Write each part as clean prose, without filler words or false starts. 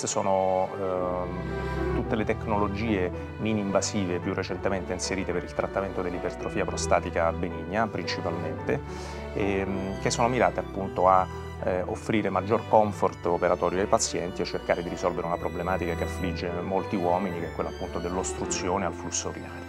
queste sono tutte le tecnologie mini-invasive più recentemente inserite per il trattamento dell'ipertrofia prostatica benigna, principalmente, che sono mirate appunto a offrire maggior comfort operatorio ai pazienti e cercare di risolvere una problematica che affligge molti uomini, che è quella appunto dell'ostruzione al flusso urinario.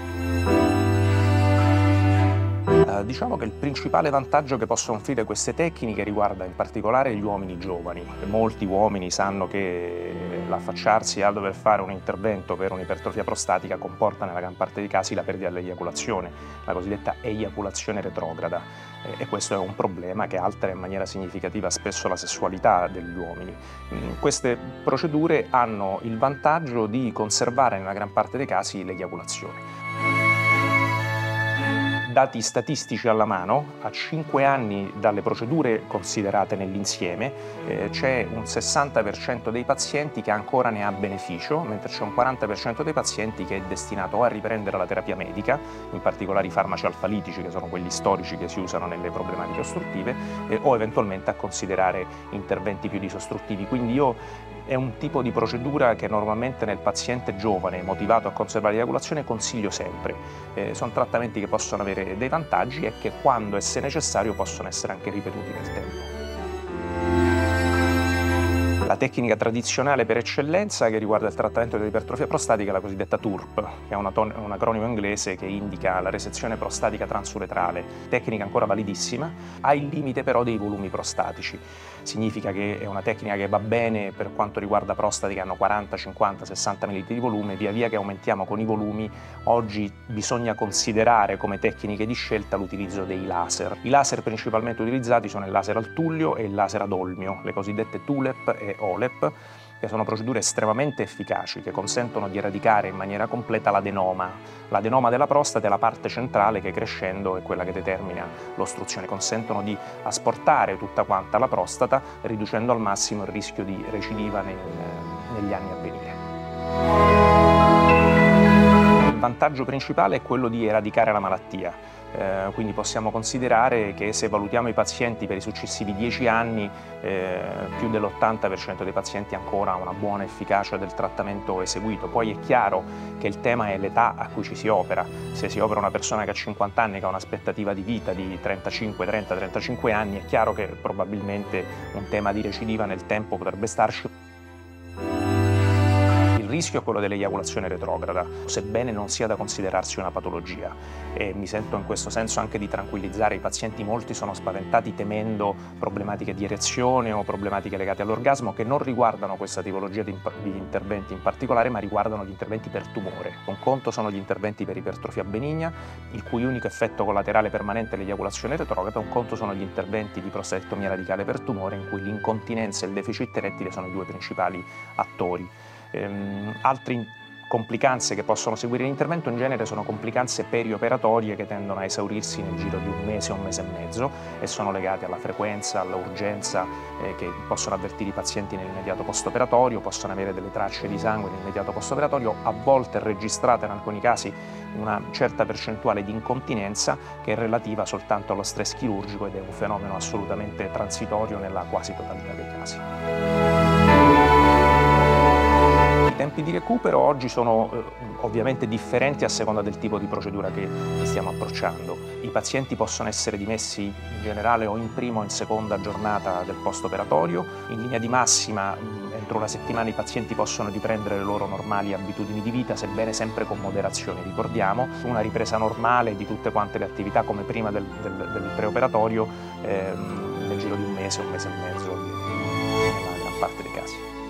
Diciamo che il principale vantaggio che possono offrire queste tecniche riguarda in particolare gli uomini giovani. Molti uomini sanno che l'affacciarsi a dover fare un intervento per un'ipertrofia prostatica comporta nella gran parte dei casi la perdita dell'eiaculazione, la cosiddetta eiaculazione retrograda, e questo è un problema che altera in maniera significativa spesso la sessualità degli uomini. Queste procedure hanno il vantaggio di conservare nella gran parte dei casi l'eiaculazione. Dati statistici alla mano, a 5 anni dalle procedure considerate nell'insieme, c'è un 60% dei pazienti che ancora ne ha beneficio, mentre c'è un 40% dei pazienti che è destinato o a riprendere la terapia medica, in particolare i farmaci alfalitici, che sono quelli storici che si usano nelle problematiche ostruttive, o eventualmente a considerare interventi più disostruttivi. Quindi è un tipo di procedura che normalmente nel paziente giovane motivato a conservare l'eiaculazione consiglio sempre. Sono trattamenti che possono avere dei vantaggi e che quando e se necessario possono essere anche ripetuti nel tempo. La tecnica tradizionale per eccellenza che riguarda il trattamento dell'ipertrofia prostatica è la cosiddetta TURP, che è un acronimo inglese che indica la resezione prostatica transuretrale, tecnica ancora validissima, ha il limite però dei volumi prostatici. Significa che è una tecnica che va bene per quanto riguarda prostate che hanno 40, 50, 60 ml di volume. Via via che aumentiamo con i volumi, oggi bisogna considerare come tecniche di scelta l'utilizzo dei laser. I laser principalmente utilizzati sono il laser al tullio e il laser ad olmio, le cosiddette TULEP e OLEP, che sono procedure estremamente efficaci che consentono di eradicare in maniera completa l'adenoma. L'adenoma della prostata è la parte centrale che crescendo è quella che determina l'ostruzione. Consentono di asportare tutta quanta la prostata, riducendo al massimo il rischio di recidiva negli anni a venire. Il vantaggio principale è quello di eradicare la malattia. Quindi possiamo considerare che se valutiamo i pazienti per i successivi 10 anni, più dell'80% dei pazienti ancora ha una buona efficacia del trattamento eseguito. Poi è chiaro che il tema è l'età a cui ci si opera. Se si opera una persona che ha 50 anni, che ha un'aspettativa di vita di 30-35 anni, è chiaro che probabilmente un tema di recidiva nel tempo potrebbe starci. Il rischio è quello dell'eiaculazione retrograda, sebbene non sia da considerarsi una patologia, e mi sento in questo senso anche di tranquillizzare i pazienti. Molti sono spaventati temendo problematiche di erezione o problematiche legate all'orgasmo che non riguardano questa tipologia di interventi in particolare, ma riguardano gli interventi per tumore. Un conto sono gli interventi per ipertrofia benigna, il cui unico effetto collaterale permanente è l'eiaculazione retrograda. Un conto sono gli interventi di prostatectomia radicale per tumore, in cui l'incontinenza e il deficit erettile sono i due principali attori. Altre complicanze che possono seguire l'intervento in genere sono complicanze perioperatorie che tendono a esaurirsi nel giro di un mese e mezzo e sono legate alla frequenza, all'urgenza che possono avvertire i pazienti nell'immediato post-operatorio, possono avere delle tracce di sangue nell'immediato post-operatorio, a volte è registrata in alcuni casi una certa percentuale di incontinenza che è relativa soltanto allo stress chirurgico ed è un fenomeno assolutamente transitorio nella quasi totalità dei casi. I tempi di recupero oggi sono ovviamente differenti a seconda del tipo di procedura che stiamo approcciando. I pazienti possono essere dimessi in generale o in prima o in seconda giornata del post-operatorio. In linea di massima, entro una settimana i pazienti possono riprendere le loro normali abitudini di vita, sebbene sempre con moderazione. Ricordiamo, una ripresa normale di tutte quante le attività come prima del preoperatorio nel giro di un mese e mezzo nella gran parte dei casi.